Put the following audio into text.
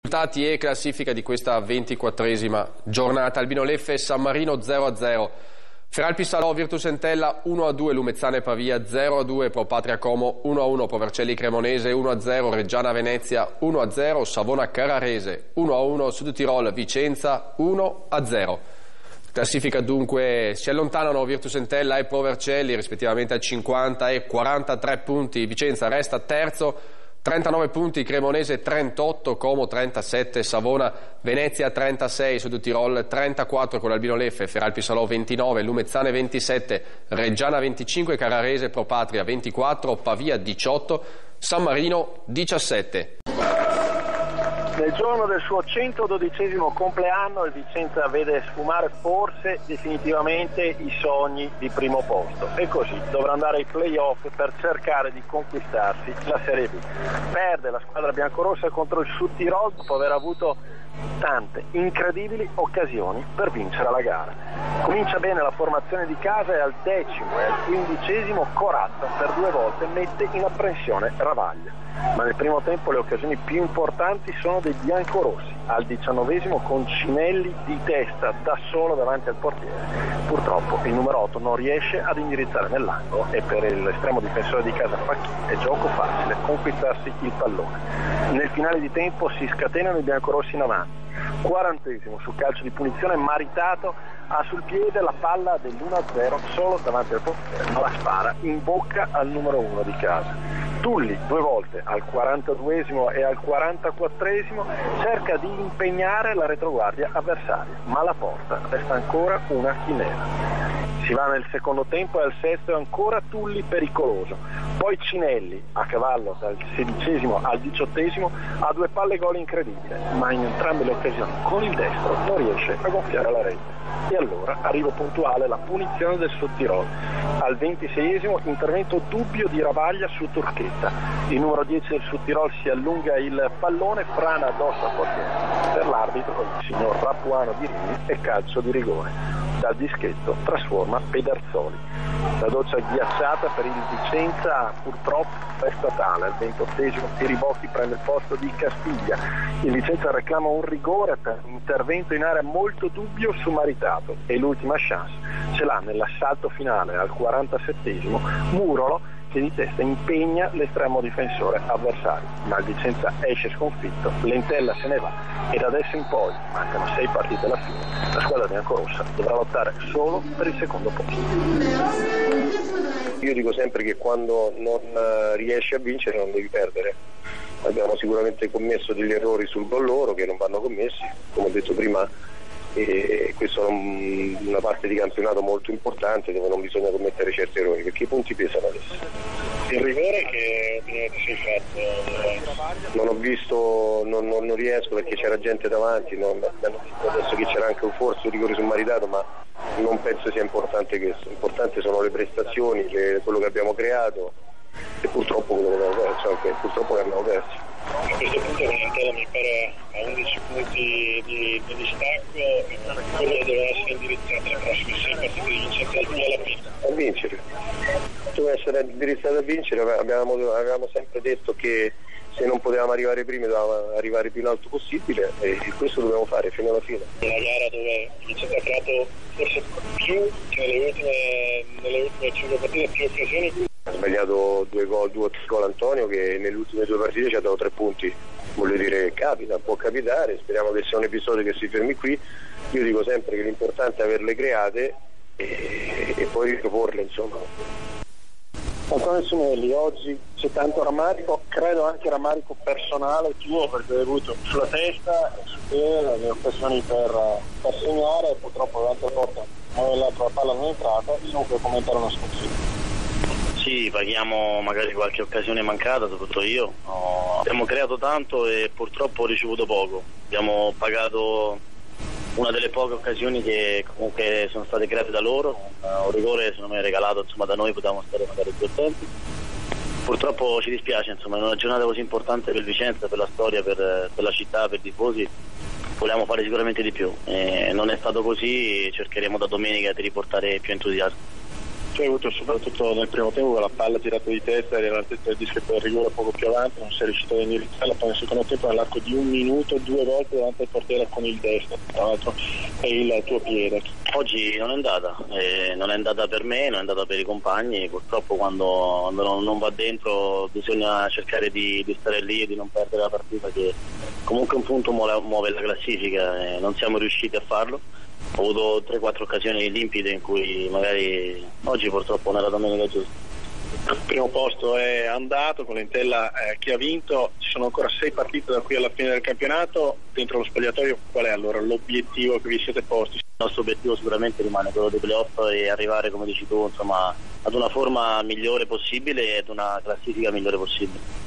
Risultati e classifica di questa 24esima giornata. Albino Leffe San Marino 0-0, Feralpi Salò Virtus Entella 1-2, Lumezzane Pavia 0-2, Pro Patria Como 1-1, Pro Vercelli Cremonese 1-0, Reggiana Venezia 1-0, Savona Carrarese 1-1, Sud Tirol Vicenza 1-0. Classifica dunque si allontanano Virtus Entella e Pro Vercelli rispettivamente a 50 e 43 punti, Vicenza resta terzo, 39 punti, Cremonese 38, Como 37, Savona Venezia 36, Sud Tirol 34 con Albino Leffe, Feralpi Salò 29, Lumezzane 27, Reggiana 25, Carrarese Pro Patria 24, Pavia 18, San Marino 17. Nel giorno del suo 112° compleanno il Vicenza vede sfumare forse definitivamente i sogni di primo posto e così dovrà andare ai play-off per cercare di conquistarsi la Serie B. Perde la squadra biancorossa contro il Sud Tirol dopo aver avuto tante incredibili occasioni per vincere la gara. Comincia bene la formazione di casa e al 10° e al 15° Corazza per 2 volte mette in apprensione Ravaglia, ma nel primo tempo le occasioni più importanti sono dei biancorossi. Al 19° con Cinelli di testa da solo davanti al portiere. Purtroppo il numero 8 non riesce ad indirizzare nell'angolo e per l'estremo difensore di casa Facchi è gioco facile conquistarsi il pallone. Nel finale di tempo si scatenano i biancorossi in avanti. 40° sul calcio di punizione Maritato ha sul piede la palla dell'1-0 solo davanti al portiere, ma la spara in bocca al numero 1 di casa. Tulli 2 volte al 42° e al 44° cerca di impegnare la retroguardia avversaria, ma la porta resta ancora una chimera. Si va nel secondo tempo e al 6° è ancora Tulli pericoloso. Poi Cinelli, a cavallo dal 16° al 18° ha 2 palle gol incredibili, ma in entrambe le occasioni con il destro non riesce a gonfiare la rete. E allora arriva puntuale la punizione del Sud Tirol. Al 26° intervento dubbio di Ravaglia su Turchetta. Il numero 10 del Sud Tirol si allunga il pallone, frana addosso al portiere. Per l'arbitro, il signor Rapuano di Rimini, è calcio di rigore. Dal dischetto trasforma Pederzoli. La doccia ghiacciata per il Vicenza purtroppo è statale. Al 28° Tiribocchi prende il posto di Castiglia. Il Vicenza reclama un rigore per un intervento in area molto dubbio su Maritato e l'ultima chance ce l'ha nell'assalto finale al 47° Murolo, che di testa impegna l'estremo difensore avversario, ma il Vicenza esce sconfitto, l'Entella se ne va e da adesso in poi, mancano 6 partite alla fine, la squadra biancorossa dovrà lottare solo per il secondo posto. Io dico sempre che quando non riesci a vincere non devi perdere. Abbiamo sicuramente commesso degli errori sul gol loro che non vanno commessi, come ho detto prima, e questa è una parte di campionato molto importante dove non bisogna commettere certi errori perché i punti pesano adesso. Il rigore che ti sei fatto? Non ho visto, non riesco perché c'era gente davanti, adesso che c'era anche forse un rigore sul Maritato, ma non penso sia importante questo. Importante sono le prestazioni, quello che abbiamo creato e purtroppo quello che abbiamo perso, purtroppo che abbiamo perso. A questo punto l'Entella mi pare a 11 punti di distacco, quello deve essere indirizzato le prossime 6 partite di Vicenza alla fine. A vincere, deve essere indirizzato a vincere. Avevamo sempre detto che se non potevamo arrivare prima dovevamo arrivare più in alto possibile e questo dobbiamo fare fino alla fine. Una gara dove Vicenza ha creato forse più che nelle ultime 5 partite, più occasioni. Ha sbagliato 2 o 3 gol Antonio che nelle ultime 2 partite ci ha dato 3 punti. Voglio dire, capita, può capitare, speriamo che sia un episodio che si fermi qui. Io dico sempre che l'importante è averle create e poi riproporle, insomma. Antonio Cinelli, oggi c'è tanto rammarico, credo anche rammarico personale tuo perché hai avuto sulla testa e su te le occasioni per segnare e purtroppo l'altra porta l'altra palla non è entrata e non puoi commentare una sconfitta. Sì, paghiamo magari qualche occasione mancata, soprattutto io. Abbiamo creato tanto e purtroppo ho ricevuto poco. Abbiamo pagato una delle poche occasioni che comunque sono state create da loro. Un rigore secondo me regalato, insomma, da noi potevamo stare magari più attenti. Purtroppo ci dispiace, insomma, in una giornata così importante per Vicenza, per la storia, per la città, per i tifosi, volevamo fare sicuramente di più. Non è stato così, cercheremo da domenica di riportare più entusiasmo. Tu hai avuto soprattutto nel primo tempo la palla tirata di testa, era all'altezza del dischetto del rigore poco più avanti, non sei riuscito ad indirizzarla, poi nel secondo tempo nell'arco di 1 minuto 2 volte davanti al portiere con il destro, tra l'altro è il tuo piede. Oggi non è andata per me, non è andata per i compagni, purtroppo quando non va dentro bisogna cercare di stare lì e di non perdere la partita, che comunque un punto muove la classifica e non siamo riusciti a farlo. Ho avuto 3-4 occasioni limpide in cui magari oggi purtroppo non era la domenica giusta. Il primo posto è andato con l'Entella che ha vinto, ci sono ancora 6 partite da qui alla fine del campionato. Dentro lo spogliatoio qual è allora l'obiettivo che vi siete posti? Il nostro obiettivo sicuramente rimane quello dei playoff e arrivare, come dici tu, insomma, ad una forma migliore possibile e ad una classifica migliore possibile.